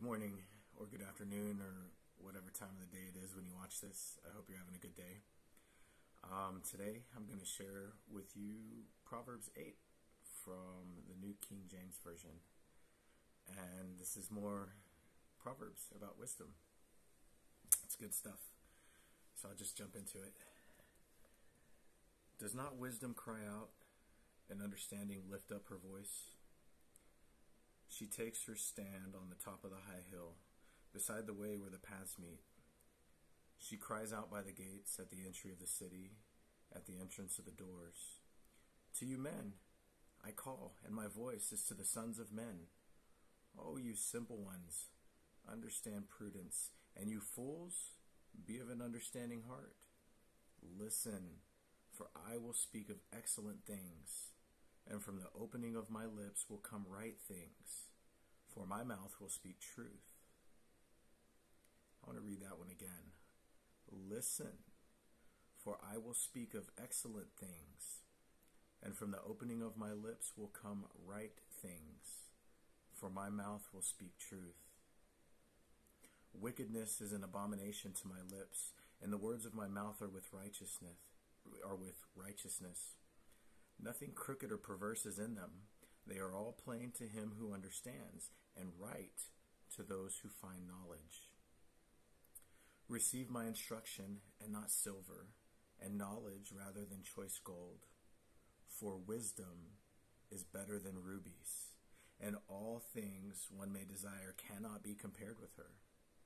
morning or good afternoon or whatever time of the day it is when you watch this. I hope you're having a good day. Today I'm going to share with you Proverbs 8 from the New King James Version. And this is more Proverbs about wisdom. It's good stuff. So I'll just jump into it. Does not wisdom cry out and understanding lift up her voice? She takes her stand on the top of the high hill, beside the way where the paths meet. She cries out by the gates, at the entry of the city, at the entrance of the doors. To you men, I call, and my voice is to the sons of men. Oh, you simple ones, understand prudence, and you fools, be of an understanding heart. Listen, for I will speak of excellent things, and from the opening of my lips will come right things, for my mouth will speak truth. I want to read that one again. Listen, for I will speak of excellent things, and from the opening of my lips will come right things, for my mouth will speak truth. Wickedness is an abomination to my lips, and the words of my mouth are with righteousness. Nothing crooked or perverse is in them. They are all plain to him who understands, and right to those who find knowledge. Receive my instruction, and not silver, and knowledge rather than choice gold. For wisdom is better than rubies, and all things one may desire cannot be compared with her.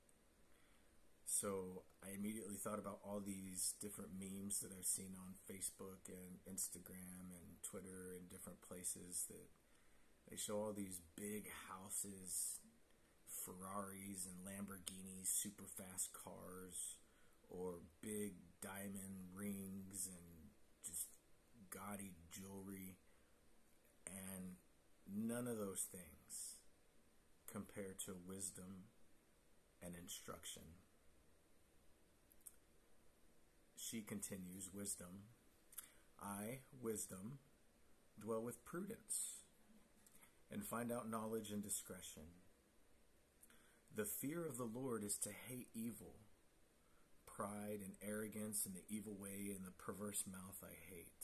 So I immediately thought about all these different memes that I've seen on Facebook and Instagram and Twitter and different places that they show all these big houses, Ferraris and Lamborghinis, super fast cars, or big diamond rings and just gaudy jewelry, and none of those things compare to wisdom and instruction. She continues, wisdom. I, wisdom, dwell with prudence, and find out knowledge and discretion. The fear of the Lord is to hate evil. Pride and arrogance and the evil way and the perverse mouth I hate.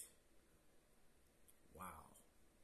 Wow.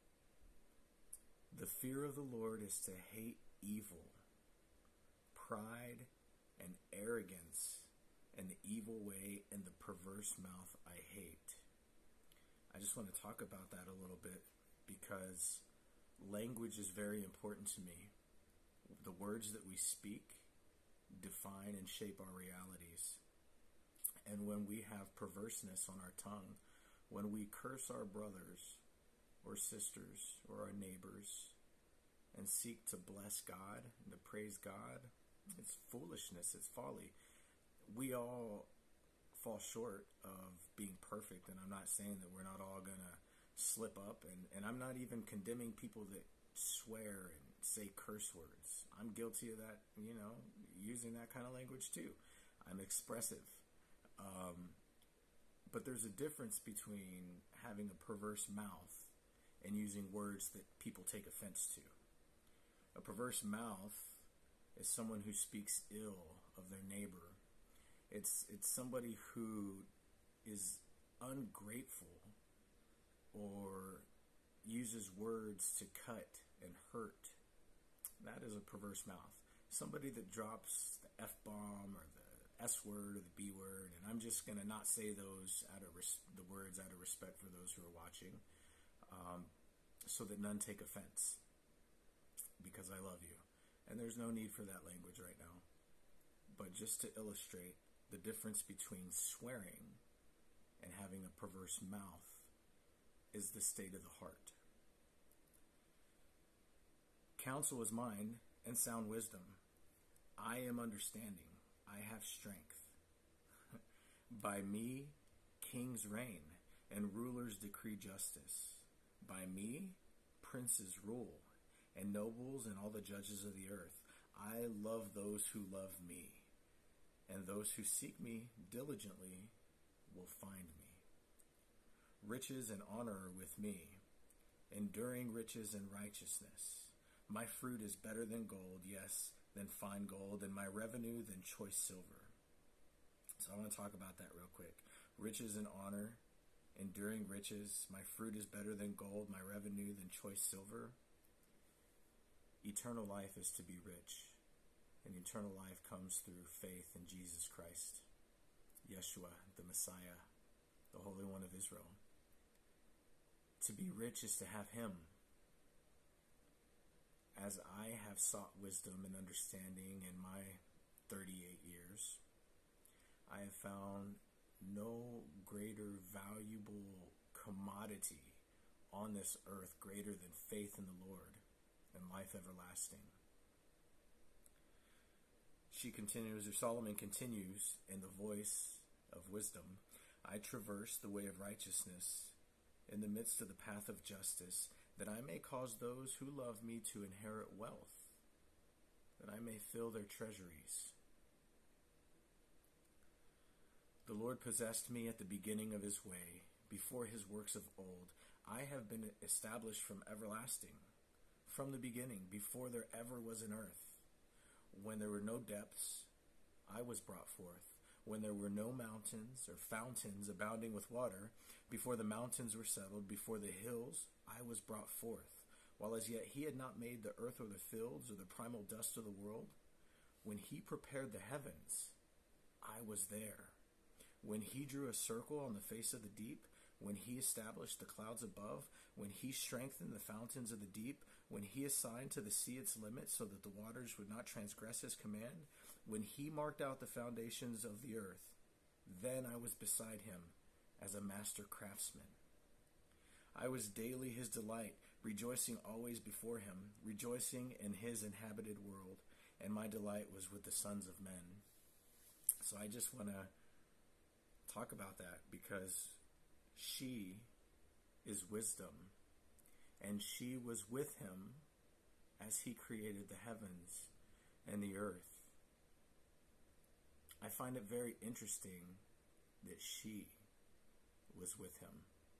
The fear of the Lord is to hate evil. Pride and arrogance and the evil way and the perverse mouth I hate. I just want to talk about that a little bit because language is very important to me. The words that we speak define and shape our realities. And when we have perverseness on our tongue, when we curse our brothers or sisters or our neighbors and seek to bless God and to praise God, it's foolishness, it's folly. We all fall short of being perfect, and I'm not saying that we're not all going to slip up, and I'm not even condemning people that swear and say curse words. I'm guilty of that, using that kind of language too. I'm expressive. But there's a difference between having a perverse mouth and using words that people take offense to. A perverse mouth is someone who speaks ill of their neighbor. It's somebody who is ungrateful or uses words to cut and hurt. That is a perverse mouth. Somebody that drops the F-bomb or the S-word or the B-word, and I'm just going to not say those the words out of respect for those who are watching, so that none take offense, because I love you. And there's no need for that language right now. But just to illustrate the difference between swearing and having a perverse mouth is the state of the heart. Counsel is mine, and sound wisdom. I am understanding. I have strength. By me, kings reign, and rulers decree justice. By me, princes rule, and nobles and all the judges of the earth. I love those who love me, and those who seek me diligently will find me. Riches and honor are with me, enduring riches and righteousness. My fruit is better than gold, yes, than fine gold, and my revenue than choice silver. So I want to talk about that real quick. Riches and honor, enduring riches. My fruit is better than gold, my revenue than choice silver. Eternal life is to be rich, and eternal life comes through faith in Jesus Christ, Yeshua, the Messiah, the Holy One of Israel. To be rich is to have Him. As I have sought wisdom and understanding in my 38 years, I have found no greater valuable commodity on this earth greater than faith in the Lord and life everlasting. She continues, or Solomon continues, in the voice of wisdom, I traverse the way of righteousness in the midst of the path of justice, that I may cause those who love me to inherit wealth, that I may fill their treasuries. The Lord possessed me at the beginning of His way, before His works of old. I have been established from everlasting, from the beginning, before there ever was an earth. When there were no depths, I was brought forth. When there were no mountains or fountains abounding with water, before the mountains were settled, before the hills, I was brought forth. While as yet He had not made the earth or the fields or the primal dust of the world, when He prepared the heavens, I was there. When He drew a circle on the face of the deep, when He established the clouds above, when He strengthened the fountains of the deep, when He assigned to the sea its limits so that the waters would not transgress His command, when He marked out the foundations of the earth, then I was beside Him as a master craftsman. I was daily His delight, rejoicing always before Him, rejoicing in His inhabited world, and my delight was with the sons of men. So I just want to talk about that, because she is wisdom, and she was with Him as He created the heavens and the earth. I find it very interesting that she was with Him.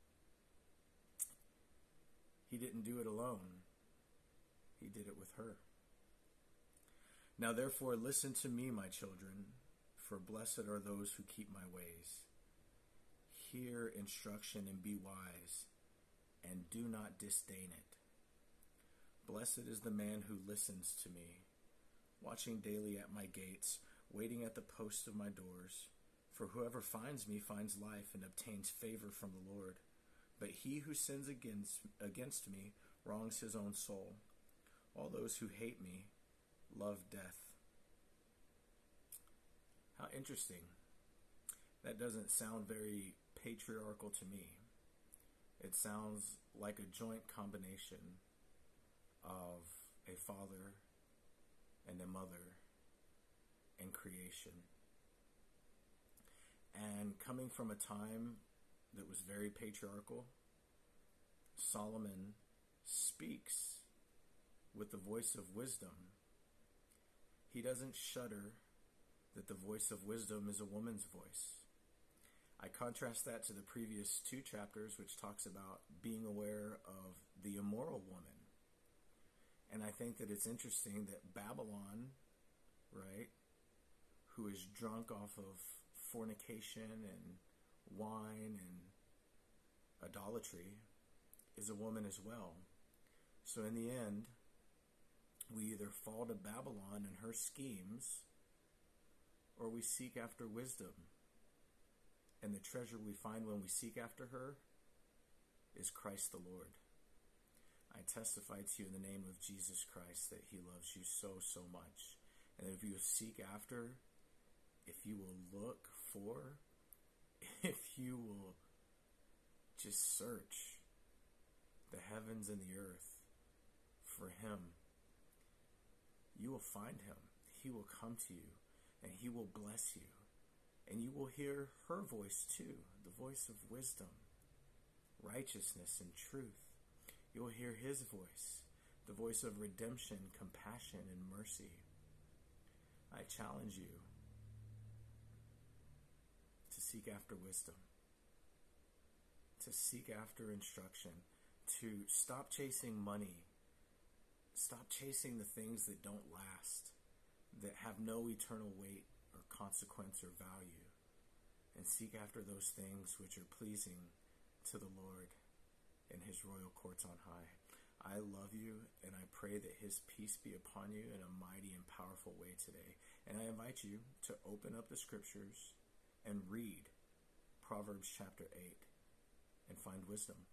He didn't do it alone. He did it with her. Now therefore listen to me, my children, for blessed are those who keep my ways. Hear instruction and be wise, and do not disdain it. Blessed is the man who listens to me, watching daily at my gates, waiting at the posts of my doors. For whoever finds me finds life and obtains favor from the Lord. But he who sins against me wrongs his own soul. All those who hate me love death. How interesting. That doesn't sound very patriarchal to me. It sounds like a joint combination of a father and a mother and creation. And coming from a time that was very patriarchal, Solomon speaks with the voice of wisdom. He doesn't shudder that the voice of wisdom is a woman's voice. I contrast that to the previous 2 chapters, which talks about being aware of the immoral woman. And I think that it's interesting that Babylon, right, who is drunk off of fornication and wine and idolatry, is a woman as well. So in the end, we either fall to Babylon and her schemes, or we seek after wisdom. And the treasure we find when we seek after her is Christ the Lord. I testify to you in the name of Jesus Christ that He loves you so, so much. And if you seek after, if you will look for, if you will just search the heavens and the earth for Him, you will find Him. He will come to you, and He will bless you. And you will hear her voice too, the voice of wisdom, righteousness, and truth. You will hear His voice, the voice of redemption, compassion, and mercy. I challenge you to seek after wisdom, to seek after instruction, to stop chasing money, stop chasing the things that don't last, that have no eternal weight or consequence or value, and seek after those things which are pleasing to the Lord in his royal courts on high. I love you, and I pray that his peace be upon you in a mighty and powerful way today. And I invite you to open up the scriptures and read Proverbs chapter 8 and find wisdom.